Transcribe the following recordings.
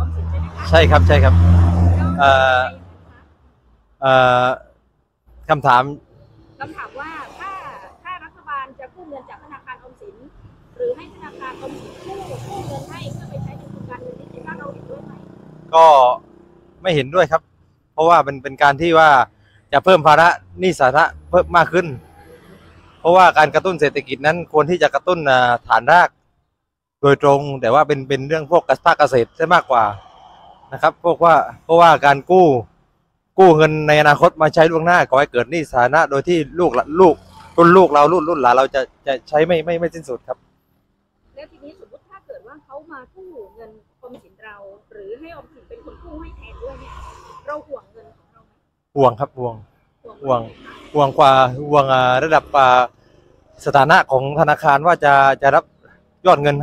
สินใช่ไหมคะใช่ครับใช่ครับเอ่อเอ่อคำถามคำถามว่าถ้ารัฐบาลจะกู้เงินจากธนาคารออมสินหรือให้ธนาคารออมสินกู้เงินให้เพื่อไปใช้ในโครงการเงินดิจิทัลเราเห็นด้วยไหมก็ไม่เห็นด้วยครับเพราะว่าเป็นการที่ว่าจะเพิ่มภาระหนี้สาธารณะเพิ่มมากขึ้นเพราะว่าการกระตุ้นเศรษฐกิจนั้นควรที่จะกระตุ้นฐานรากโดยตรงแต่ว่าเป็นเรื่องพวกภาคเกษตรซะมากกว่านะครับเพราะว่าการกู้เงินในอนาคตมาใช้ล่วงหน้าก่อให้เกิดหนี้สาธารณะโดยที่ลูกเรารุ่นหลานเราจะใช้ไม่สิ้นสุดครับแล้วทีนี้สมมติถ้าเกิดว่าเขามากู้เงินออมสินเราหรือให้ออมสินเป็นคนกู้ให้แทนด้วยเนี่ยเราห่วงเงินของเราไหมห่วงครับห่วงห่วงว่ายังไงคะห่วงกว่าห่วงระดับสถานะของธนาคารว่าจะรับยอดเงิน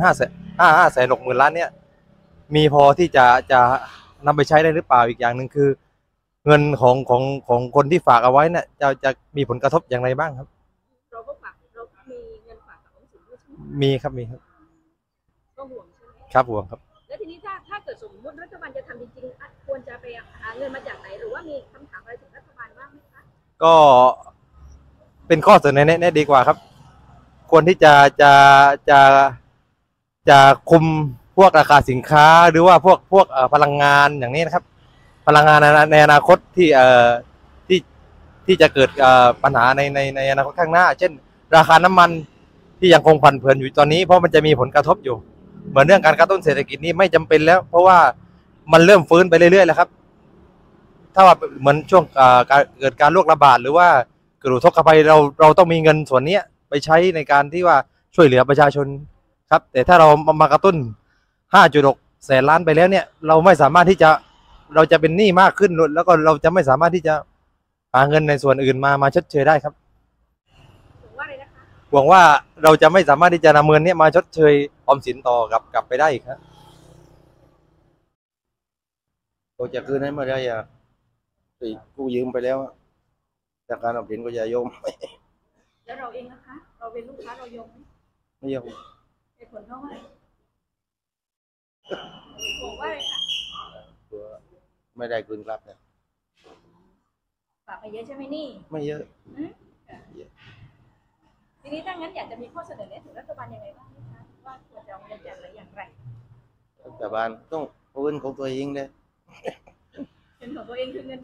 560,000 ล้านเนี่ยมีพอที่จะนำไปใช้ได้หรือเปล่าอีกอย่างหนึ่งคือเงินของคนที่ฝากเอาไว้เนี่ยจะมีผลกระทบอย่างไรบ้างครับเราก็ฝากเรามีเงินฝากกับออมสินด้วยใช่ไหมมีครับก็ห่วงใช่ไหมครับห่วงครับแล้วทีนี้ถ้าเกิดสมมติรัฐบาลจะทำจริงๆควรจะไปหาเงินมาจากไหนหรือว่ามีคำถามอะไรถึงรัฐบาลบ้างไหมคะก็เป็นข้อเสนอแนะดีกว่าครับควรที่จะจะคุมพวกราคาสินค้าหรือว่าพวกพลังงานอย่างนี้นะครับพลังงานในอนาคตที่ที่จะเกิดปัญหาในอนาคตข้างหน้าเช่นราคาน้ำมันที่ยังคงผันผวนอยู่ตอนนี้เพราะมันจะมีผลกระทบอยู่เหมือนเรื่องการกระตุ้นเศรษฐกิจนี้ไม่จำเป็นแล้วเพราะว่ามันเริ่มฟื้นไปเรื่อยๆแล้วครับถ้าว่าเหมือนช่วงเกิดการโรคระบาดหรือว่าเกิดอุทกภัยเราต้องมีเงินส่วนนี้ไปใช้ในการที่ว่าช่วยเหลือประชาชนครับแต่ถ้าเรามากระตุ้น5.6 แสนล้านไปแล้วเนี่ยเราไม่สามารถที่เราจะเป็นหนี้มากขึ้นแล้วก็เราจะไม่สามารถที่จะหาเงินในส่วนอื่นมาชดเชยได้ครับถึงว่าอะไรนะคะหวังว่าเราจะไม่สามารถที่จะนำเงินนี้มาชดเชยออมสินต่อกลับไปได้อีกครับเราจะคืนให้เมื่อไรกู้ยืมไปแล้วจากการออมสินก็จะยมแล้วเราเองนะคะเราเป็นลูกค้าเรายอมไหมไม่ยอมเหตุผลเพราะว่าบอกว่าอะไรคะไม่ได้คืนครับเนี่ยฝากไปเยอะใช่ไหมนี่ไม่เยอะทีนี้ถ้างั้นอยากจะมีข้อเสนอแนะถึงรัฐบาลยังไงบ้างคะว่าควรจะเอาเงินจากอะไรอย่างไรรัฐบาลต้องเอาเงินของตัวเองเลยเงินของตัวเองคือเงิน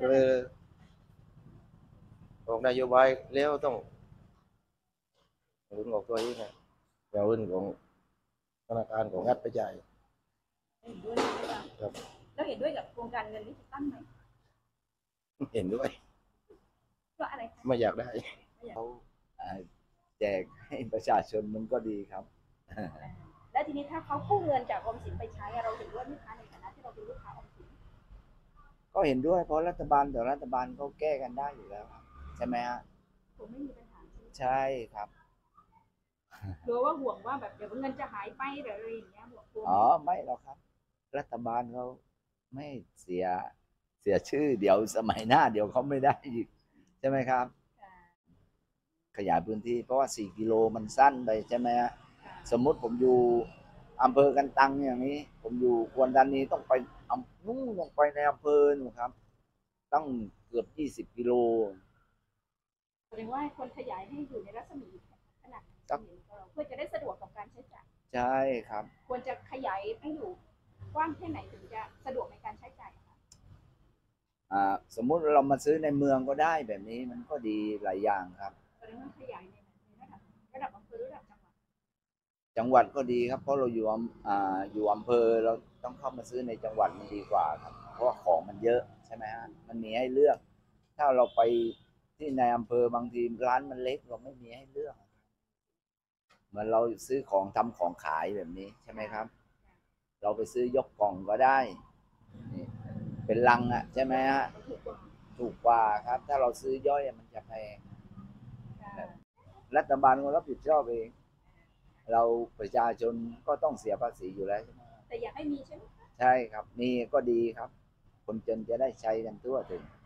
ออกนโยบายแล้วต้องเอาเงินของตัวเองเอาเงินของธนาคารของรัฐไปจ่ายเห็นด้วยไหมคะครับแล้วเห็นด้วยกับโครงการเงินดิจิตอลไหมเห็นด้วยเพราะอะไรคะไม่อยากได้เขาแจกให้ประชาชนมันก็ดีครับแล้วทีนี้ถ้าเขากู้เงินจากออมสินไปใช้เราเห็นด้วยไหมคะในฐานะที่เราเป็นลูกค้าออมสินก็เห็นด้วยเพราะรัฐบาลแต่รัฐบาลเขาแก้กันได้อยู่แล้วใช่ไหมฮะผมไม่มีปัญหาใช่ครับกลัวว่าห่วงว่าแบบเดี๋ยวเงินจะหายไปหรืออะไรอย่างเงี้ยห่วงกลัวอ๋อไม่หรอกครับรัฐบาลเขาไม่เสียชื่อเดี๋ยวสมัยหน้าเดี๋ยวเขาไม่ได้อีกใช่ไหมครับขยายพื้นที่เพราะว่า4 กิโลมันสั้นไปใช่ไหมฮะสมมุติผมอยู่อำเภอกันตังอย่างนี้ผมอยู่กวนดานีต้องไปนู่นต้องไปในอำเภอนู่นครับต้องเกือบ20 กิโลแสดงว่าคนขยายให้อยู่ในรัศมีขนาดเพื่อจะได้สะดวกกับการใช้จ่ายใช่ครับควรจะขยายให้อยู่กว้างแค่ไหนถึงจะสะดวกในการใช้จ่ายคะสมมุติเรามาซื้อในเมืองก็ได้แบบนี้มันก็ดีหลายอย่างครับแสดงว่าขยายในระดับอำเภอระดับจังหวัดก็ดีครับเพราะเราอยู่อำเภอเราต้องเข้ามาซื้อในจังหวัดมันดีกว่าครับเพราะว่าของมันเยอะใช่ไหมฮะมันมีให้เลือกถ้าเราไปที่ในอำเภอบางทีร้านมันเล็กเราไม่มีให้เลือกเหมือนเราซื้อของทำของขายแบบนี้ใช่ไหมครับเราไปซื้อยกกล่องก็ได้เป็นลังอ่ะใช่ไหมฮะถูกกว่าครับถ้าเราซื้อย่อยมันจะแพงรัฐบาลก็รับผิดชอบเองเราประชาชนก็ต้องเสียภาษีอยู่แล้วใช่ไหมแต่อยากให้มีใช่ไหมใช่ครับนี่ก็ดีครับคนจนจะได้ใช้กันทั่วถึง